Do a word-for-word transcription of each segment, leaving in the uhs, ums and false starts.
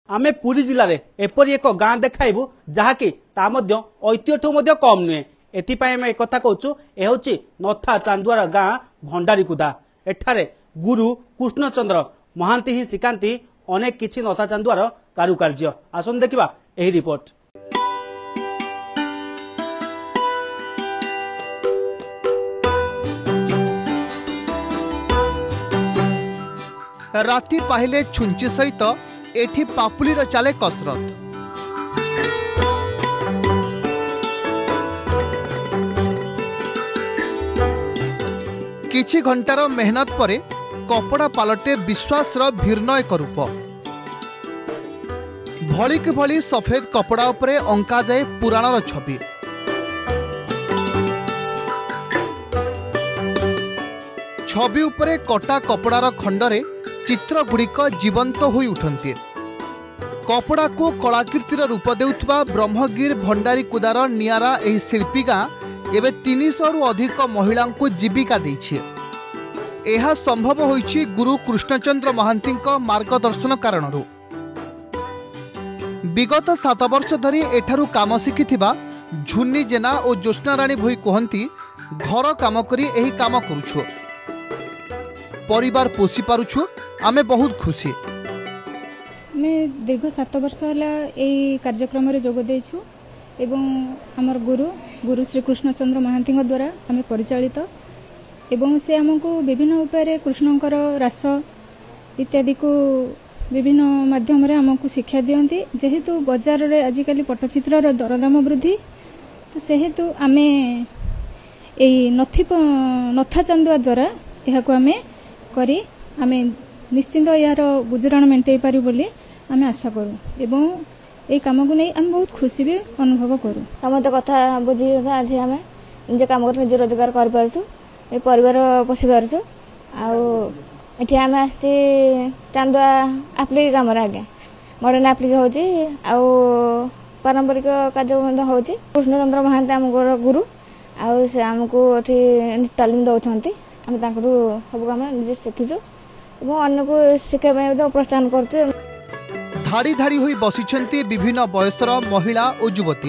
आमे पुरी जिले में एपरी एक गाँ देखाइबू जहाँकि ऐतिह्य कम नुहे। एथिपाई आमे एक कथा कहूँ ए हूँ नथा चांदुआर गाँ भंडारीकुदा। एठारे गुरु कृष्णचंद्र महांती ही शिखाती अनेक किछि नथा चांदुआर कारुकार्य। आसन देखिबा एही रिपोर्ट। राति पाहिले छुंची सहित एठी पापुलीर चाले कसरत। किछि घंटार मेहनत परे कपड़ा पालटे विश्वासर भिन्न एक रूप। भली कि भली सफेद कपड़ा उपरे अंका जाए पुराणर छवि। छवि उपरे कटा कपड़ार खंडरे चित्र गुड़िक जीवंत होई उठंती। कपड़ा को कलाकृतिर रूप देउथबा ब्रह्मगिर भंडारीकुदार नियारा एही शिल्पी गाँ एवं तीन सौ रु अधिक महिला को जीविका देइछि। एहा संभव होइछि गुरु कृष्णचंद्र महांती मार्गदर्शन कारणरू। विगत सात वर्ष धरी एठारू काम शिखिथिबा झुन्नी जेना और ज्योत्स्ना राणी भोई कहती घर काम करी एही काम करूछु, परिवार पोषी पारुछु, आमे बहुत खुशी। मैं दीर्घ सात वर्ष है यही कार्यक्रम जोग देछु एवं आमर गुरु गुरु श्री कृष्णचंद्र महांती द्वारा आम परिचालित एवं से आमको विभिन्न उपाय कृष्णकर रास इत्यादि को विभिन्न माध्यम आमको शिक्षा दियंती। जेहेतु बाजार रे आजिकल पट्टचित्र दरदाम वृद्धि तो सेहेतु आमे एई नथी नथा चांदुआ द्वारा यह आमे करी आमे निश्चिंत यार गुजराण मेंटेई पारि बोली आमे आशा करूँ एवं ये काम को नहीं आम बहुत खुशी भी अनुभव करूँ। आम तो कथा बुझी आम निजे कम कर निजे रोजगार कर परिवार पोषी पार्छु। आठी आम आसी चांदुआ आप्लिक कम आगे मॉडर्न आप्लिक हो पारंपरिक कार्य हो। कृष्णचंद्र महांती आम गुरु आमको तालीम दौरान आम सब कम निजे शिखीचु अन्य को शिक्षा प्रोत्साहन कर। धाड़ी धाड़ी होई बसिछंती विभिन्न बयसर महिला और युवती।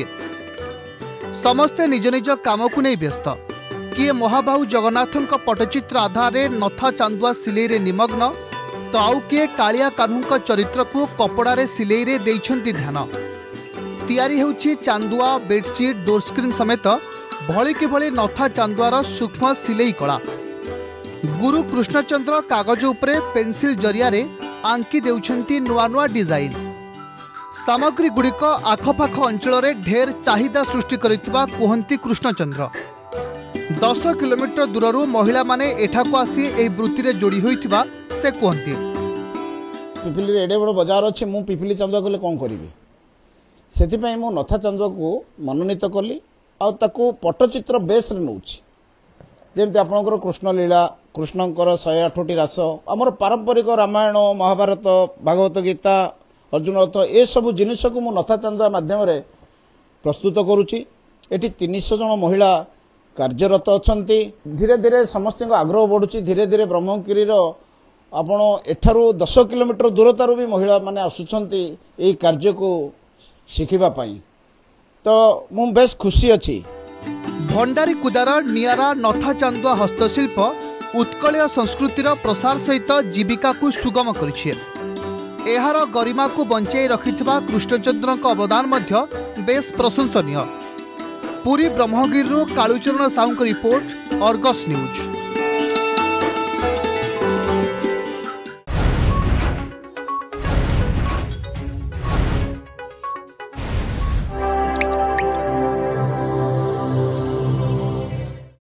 समस्ते निज निज काम को नहीं व्यस्त। किए महाबाहु जगन्नाथों पट्टचित्र आधार नथा चांदुआ सिलाई रे निमग्न तो आउ किए कालिया कान्हू चरित्र को कपड़ा रे सिलाई रे देइछंती ध्यान। तैयारी हेउछि चांदुआ बेडशीट डोर स्क्रीन समेत भली कि भली नथा चांदुआर सूक्ष्म सिलाई कला। गुरु कृष्णचंद्र कागज उपरे पेंसिल जरिया रे आंकी देउछंती नुआ नुआ डिजाइन। सामग्री गुड़िक आखपाख अंचल रे ढेर चाहिदा सृष्टि करितबा कुहंती कृष्णचंद्र। दस किलोमीटर दूररू महिला माने एठाको आसी एही वृत्ति रे जोड़ी होइतिबा से कहंती। पिपिली रे एडे बड़ बाजार अछि, मु पिपिली चांदुआ कले कोन करिवि सेति पई मु नथा चांदुआ को मनोनीत कली आ ताको पट्टचित्र बेस रे नउछि। जेमती आपनकर कृष्ण लीला कृष्णकर शहे आठटी रास आमर पारंपरिक रामायण महाभारत भागवत गीता अर्जुन रथ ए सब जिनिस को मु नथा चांदुआ माध्यम रे प्रस्तुत करुछि। एठी तीन सौ जन महिला कार्यरत अछंती। धीरे धीरे समस्त आग्रह बढ़ुछि। धीरे धीरे ब्रह्मगिरी आपण एठारू दस किलोमीटर दूरतारू भी महिला माने आसुछंती एई कार्य को शिखिबा पई। तो मु बेस खुशी अछि। भंडारीकुदार नियारा नथा चांदुआ हस्तशिल्प उत्कलीय संस्कृतिर प्रसार सहित जीविका को सुगम करिछि। एहार गरिमा को बंचाई रखिथिबा कृष्णचंद्र अवदान मध्य बेस प्रशंसनीय। Puri Brahmagiri Kalucharan Sahu report, Argus news.